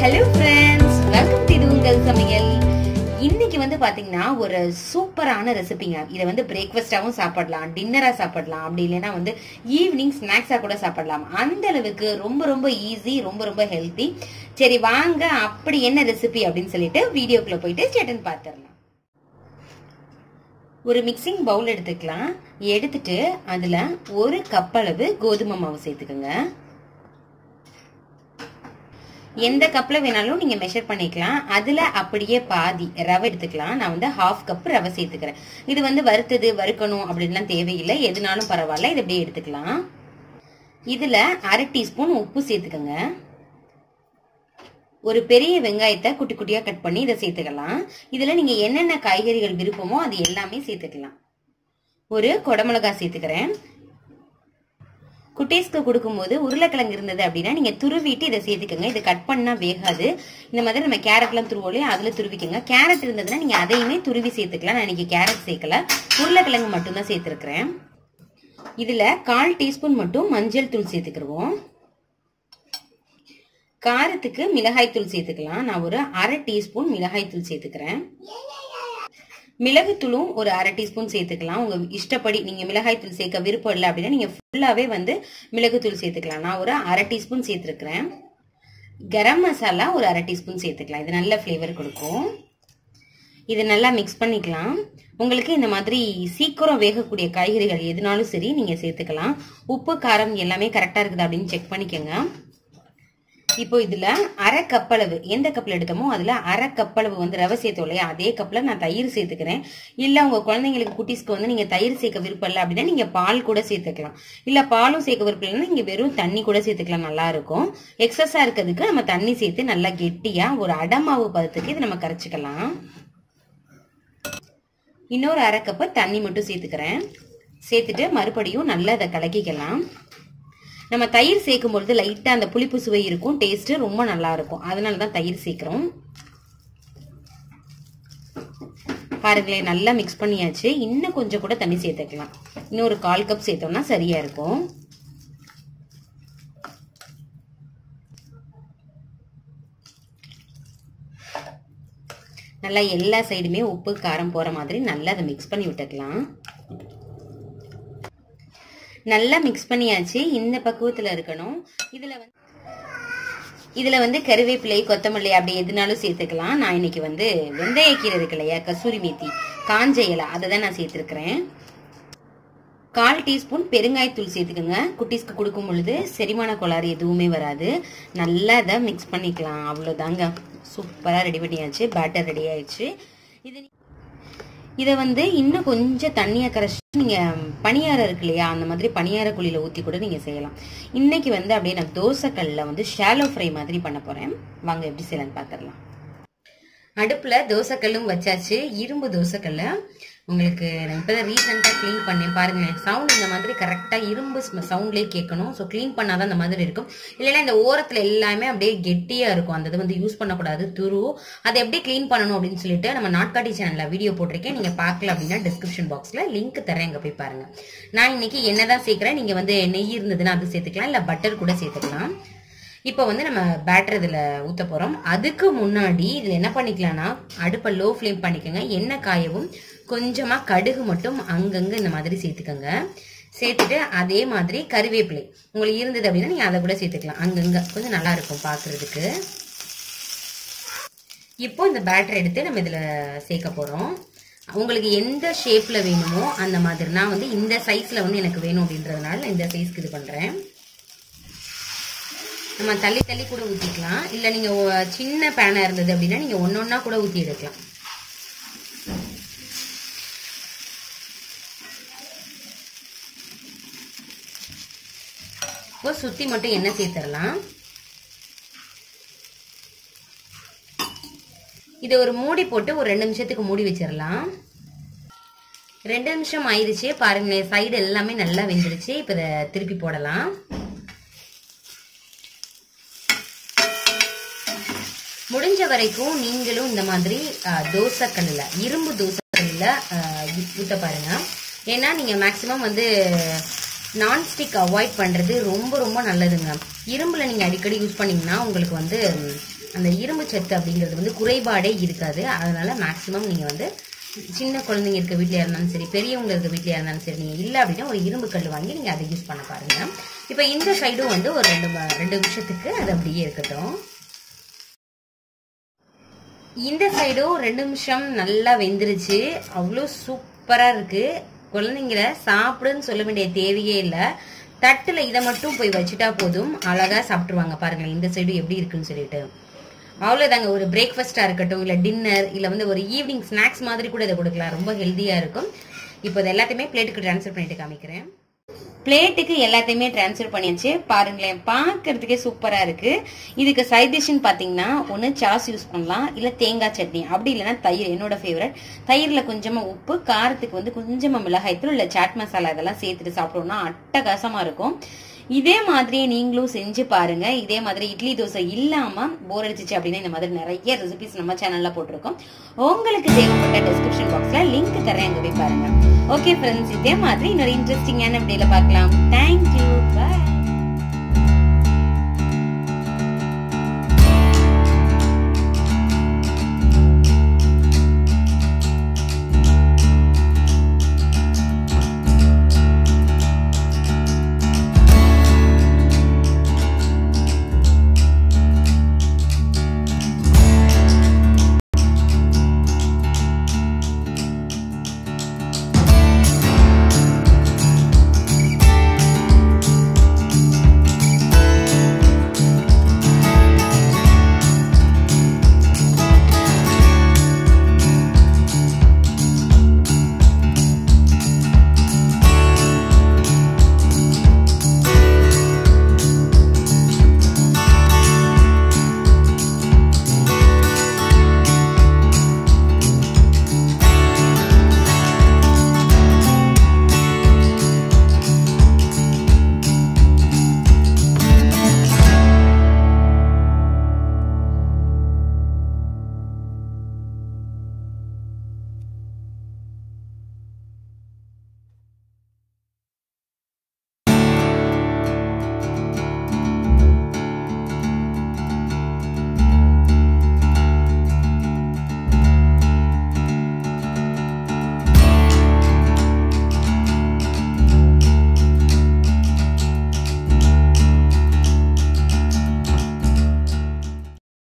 Hello friends, welcome to உங்கள் சமையல். இன்னைக்கு வந்து பாத்தீங்கன்னா ஒரு சூப்பரான ரெசிபிங்க. இத வந்து பிரேக்ஃபாஸ்டாவும் சாப்பிடலாம், டின்னரா சாப்பிடலாம், அப்படி இல்லனா வந்து ஈவினிங் ஸ்நாக்ஸா கூட சாப்பிடலாம். அந்த அளவுக்கு ரொம்ப ஈஸி, ரொம்ப ஹெல்தி. சரி வாங்க அப்படி என்ன ரெசிபி அப்படினு சொல்லிட்டு வீடியோக்குள்ள போயிட்டு ஸ்டேட்டன் பாத்துறலாம். ஒரு மிக்சிங் பவுல் எடுத்துக்கலாம். எடுத்துட்டு அதுல ஒரு கப் அளவு கோதுமை மாவு சேர்த்துக்கங்க. எந்த கப்ல வேணாலும் நீங்க மெஷர் பண்ணிக்கலாம். அதுல அப்படியே பாதி ரவை எடுத்துக்கலாம். நான் வந்து 1/2 கப் ரவை சேர்த்துக்கிறேன். இது வந்து வறுத்தது வறுக்கணும் அப்படின்லாம் தேவையில்லை, எதுனாலும் பரவாயில்ல, இது அப்படியே எடுத்துக்கலாம். இதுல 1/2 டீஸ்பூன் உப்பு சேர்த்துக்கங்க. ஒரு பெரிய வெங்காயத்தை குட்டி குட்டியா கட் பண்ணி இதை சேர்த்துக்கலாம். இதுல நீங்க என்னென்ன காய்கறிகள் விருப்பமோ அது எல்லாமே சேர்த்துக்கலாம். ஒரு குடமிளகாய் சேர்த்துக்கிறேன். குட்டீஸ்க்கு கொடுக்கும்போது உருளைக்கிழங்கு இருந்தது அப்படின்னா நீங்க துருவிட்டு இதை சேர்த்துக்கோங்க. இதை கட் பண்ணா வேகாது. இந்த மாதிரி நம்ம கேரட்லாம் துருவோலையே அதுல துருவிக்கோங்க. கேரட் இருந்ததுன்னா நீங்க அதையுமே துருவி சேர்த்துக்கலாம். நான் இன்னைக்கு கேரட் சேர்க்கல, உருளைக்கிழங்கு மட்டும் தான் சேர்த்திருக்கிறேன். இதுல 1/4 டீஸ்பூன் மட்டும் மஞ்சள் தூள் சேர்த்துக்கிடுவோம். காரத்துக்கு மிளகாய் தூள் சேர்த்துக்கலாம். நான் ஒரு 1/2 டீஸ்பூன் மிளகாய் தூள் சேர்த்துக்கிறேன். மிளகுத்தூளும் ஒரு 1/2 டீஸ்பூன் சேர்த்துக்கலாம். உங்க இஷ்டப்படி நீங்க மிளகாய் தூள் சேர்க்க விருப்பம் இல்லை அப்படின்னா நீங்க ஃபுல்லாவே வந்து மிளகுத்தூள் சேர்த்துக்கலாம். நான் ஒரு 1/2 டீஸ்பூன் சேர்த்துருக்கிறேன். கரம் மசாலா ஒரு 1/2 டீஸ்பூன் சேர்த்துக்கலாம். இது நல்ல ஃபிளேவர் கொடுக்கும். இது நல்லா மிக்ஸ் பண்ணிக்கலாம். உங்களுக்கு இந்த மாதிரி சீக்கிரம் வேகக்கூடிய காய்கறிகள் எதுனாலும் சரி நீங்க சேர்த்துக்கலாம். உப்பு காரம் எல்லாமே கரெக்டா இருக்குது அப்படின்னு செக் பண்ணிக்கோங்க. இப்போ இதுல 1/2 கப் அளவு, எந்த கப்ல எடுத்தோமோ அதுல 1/2 கப் அளவு வந்து ரவை சேர்த்தோம் இல்லையா, அதே கப்ல நான் தயிர் சேர்த்துக்கிறேன். இல்ல உங்க குழந்தைங்களுக்கு குட்டீஸ்க்கு வந்து நீங்க தயிர் சேர்க்க விருப்பம் இல்லை அப்படின்னா நீங்க பால் கூட சேர்த்துக்கலாம். இல்ல பாலும் சேர்க்க விருப்பம் இல்லைன்னா நீங்க வெறும் தண்ணி கூட சேர்த்துக்கலாம், நல்லா இருக்கும். எக்ஸஸா இருக்கிறதுக்கு நம்ம தண்ணி சேர்த்து நல்லா கெட்டியா ஒரு அடமாவு பதத்துக்கு இது நம்ம கரைச்சிக்கலாம். இன்னொரு 1/2 கப் தண்ணி மட்டும் சேர்த்துக்கிறேன். சேர்த்துட்டு மறுபடியும் நல்லா அதை கலக்கிக்கலாம். நம்ம தயிர் சேர்க்கும் பொழுது லைட்டா அந்த புளிப்பு சுவை இருக்கும், டேஸ்ட் ரொம்ப நல்லா இருக்கும். அதனாலதான் தயிர் சேர்க்கிறோம். பாருங்களேன், நல்லா மிக்ஸ் பண்ணியாச்சு. இன்னும் கொஞ்சம் கூட தண்ணி சேர்த்துக்கலாம். இன்னும் ஒரு 1/4 கப் சேர்த்தோம்னா சரியா இருக்கும். நல்லா எல்லா சைடுமே உப்பு காரம் போற மாதிரி நல்லா அதை மிக்ஸ் பண்ணி விட்டுக்கலாம். நல்லா மிக்ஸ் பண்ணியாச்சு. இந்த பக்குவத்துல இருக்கணும். இதுல வந்து கருவேப்பிலை, கொத்தமல்லி அப்படி எதுனாலும் சேர்த்துக்கலாம். நான் இன்னைக்கு வந்து வெந்தயக்கீரை இருக்கு இல்லையா, கசூரி மேத்தி, காஞ்ச இலை, அதை தான் நான் சேர்த்திருக்கிறேன். 1/4 டீஸ்பூன் பெருங்காயத்தூள் சேர்த்துக்கோங்க. குட்டீஸ்க்கு கொடுக்கும் பொழுது செரிமான கோளாறு எதுவுமே வராது. நல்லா இதை மிக்ஸ் பண்ணிக்கலாம். அவ்வளவுதாங்க, சூப்பரா ரெடி பண்ணியாச்சு. பேட்டர் ரெடி ஆயிடுச்சு. இதை வந்து இன்னும் கொஞ்சம் தண்ணியா கரைச்சி நீங்க பணியாரம் இருக்கு இல்லையா, அந்த மாதிரி பணியார குழியில ஊத்தி கூட நீங்க செய்யலாம். இன்னைக்கு வந்து அப்படியே நான் தோசைக்கல்ல வந்து ஷாலோ ஃப்ரை மாதிரி பண்ண போறேன். வாங்க எப்படி செய்யலாம்னு பாத்திரலாம். அடுப்புல தோசைக்கல்லும் வச்சாச்சு. இரும்பு தோசைக்கல்ல. உங்களுக்கு நான் இப்பதான் ரீசெண்டா கிளீன் பண்ணேன். பாருங்களேன், சவுண்ட் இந்த மாதிரி கரெக்டா இரும்பு சவுண்ட்லயே கேட்கணும். ஸோ கிளீன் பண்ணாதான் இந்த மாதிரி இருக்கும். இல்லைன்னா இந்த ஓரத்துல எல்லாமே அப்படியே கெட்டியா இருக்கும். அந்த இது வந்து யூஸ் பண்ணக்கூடாது, துரு. அதை எப்படி கிளீன் பண்ணணும் அப்படின்னு சொல்லிட்டு நம்ம நாட்காட்டி சேனல்ல வீடியோ போட்டிருக்கேன். நீங்க பார்க்கல அப்படின்னா டிஸ்கிரிப்ஷன் பாக்ஸ்ல லிங்க் தரேன், அங்க போய் பாருங்க. நான் இன்னைக்கு என்னதான் சேர்க்கிறேன், நீங்க வந்து நெய் இருந்ததுன்னா அது சேர்த்துக்கலாம், இல்ல பட்டர் கூட சேர்த்துக்கலாம். இப்போ வந்து நம்ம பேட்டர் இதுல ஊத்த போறோம். அதுக்கு முன்னாடி இதுல என்ன பண்ணிக்கலாம்னா, அடுப்பை லோ ஃப்ளேம் பண்ணிக்கோங்க. எண்ணெய் காயவும் கொஞ்சமா கடுகு மட்டும் அங்கங்க இந்த மாதிரி சேர்த்துக்கோங்க. சேர்த்துட்டு அதே மாதிரி கருவேப்பிலை உங்களுக்கு இருந்தது அப்படின்னா நீங்க அதை கூட சேர்த்துக்கலாம். அங்கங்க கொஞ்சம் நல்லா இருக்கும் பாக்குறதுக்கு. இப்போ இந்த பேட்டர் எடுத்து நம்ம இதுல சேர்க்க போறோம். உங்களுக்கு எந்த ஷேப்ல வேணுமோ அந்த மாதிரி. நான் வந்து இந்த சைஸ்ல வந்து எனக்கு வேணும் அப்படின்றதுனால இந்த சைஸ்க்கு இது பண்றேன். நம்ம தள்ளி தள்ளி கூட ஊத்திக்கலாம். இல்ல நீங்க சின்ன பேனா இருந்தது அப்படின்னா நீங்க ஒன்னொன்னா கூட ஊத்தி எடுக்கலாம். இப்போ சுத்தி மட்டும் எண்ணெய் சேர்த்துடலாம். இதை ஒரு மூடி போட்டு ஒரு 2 நிமிஷத்துக்கு மூடி வச்சிடலாம். 2 நிமிஷம் ஆயிடுச்சு. பாருங்களேன், சைடு எல்லாமே நல்லா வெந்துருச்சு. இப்ப இதை திருப்பி போடலாம். முடிஞ்ச வரைக்கும் நீங்களும் இந்த மாதிரி தோசைக்கல்ல, இரும்பு தோசைக்கல்ல ஊத்த பாருங்க. ஏன்னா நீங்க மேக்சிமம் வந்து நான்ஸ்டிக் அவாய்ட் பண்றது ரொம்ப ரொம்ப நல்லதுங்க. இரும்புல நீங்க அடிக்கடி யூஸ் பண்ணீங்கன்னா உங்களுக்கு வந்து அந்த இரும்பு சத்து அப்படிங்கிறது வந்து குறைபாடே இருக்காது. அதனால மேக்ஸிமம் நீங்கள் வந்து சின்ன குழந்தைங்க இருக்க வீட்டில் இருந்தாலும் சரி, பெரியவங்க இருக்க வீட்டில் இருந்தாலும் சரி, நீங்கள் இல்லை அப்படின்னா ஒரு இரும்பு கல் வாங்கி நீங்கள் அதை யூஸ் பண்ண பாருங்க. இப்போ இந்த சைடும் வந்து ஒரு 2 நிமிஷத்துக்கு அது அப்படியே இருக்கட்டும். இந்த சைடும் 2 நிமிஷம் நல்லா வெந்துருச்சு. அவ்வளோ சூப்பராக இருக்கு. குழந்தைங்கள சாப்பிடுன்னு சொல்ல வேண்டிய தேவையே இல்லை. தட்டில் இதை மட்டும் போய் வச்சுட்டா போதும், அழகாக சாப்பிட்ருவாங்க. பாருங்களேன் இந்த சைடு எப்படி இருக்குன்னு சொல்லிட்டு. அவ்வளோதாங்க. ஒரு பிரேக்ஃபாஸ்டாக இருக்கட்டும், இல்லை டின்னர், இல்லை வந்து ஒரு ஈவினிங் ஸ்நாக்ஸ் மாதிரி கூட இதை கொடுக்கலாம். ரொம்ப ஹெல்த்தியாக இருக்கும். இப்போ இது எல்லாத்தையுமே பிளேட்டுக்கு ட்ரான்ஸ்ஃபர் பண்ணிட்டு காமிக்கிறேன். பிளேட்டுக்கு எல்லாத்தையுமே டிரான்ஸ்ஃபர் பண்ணியாச்சு. பாருங்களேன், பார்க்கறதுக்கே சூப்பரா இருக்கு. இதுக்கு சைட் டிஷ்ன்னு பாத்தீங்கன்னா ஒன்னு சாஸ் யூஸ் பண்ணலாம், இல்ல தேங்காய் சட்னி, அப்படி இல்லைன்னா தயிர். என்னோட ஃபேவரட். தயிர்ல கொஞ்சமா உப்பு, காரத்துக்கு வந்து கொஞ்சமா மிளகாய்த்தூள் இல்ல சாட் மசாலா இதெல்லாம் சேர்த்துட்டு சாப்பிட்டோம்னா அட்டகாசமா இருக்கும். இதே மாதிரி நீங்களும் செஞ்சு பாருங்க. இதே மாதிரி இட்லி தோசை இல்லாம போர் அடிச்சிச்சு அப்படின்னா இந்த மாதிரி நிறைய ரெசிபிஸ் நம்ம சேனல்ல போட்டிருக்கோம். உங்களுக்கு தேவைப்பட்ட டிஸ்கிரிப்ஷன் பாக்ஸ்ல லிங்க் தரேன், அங்க போய் பாருங்க. ஓகே ஃப்ரெண்ட்ஸ், இதே மாதிரி இன்னொரு இன்ட்ரெஸ்டிங்கான வீடியோல பார்க்கலாம். Thank you, by.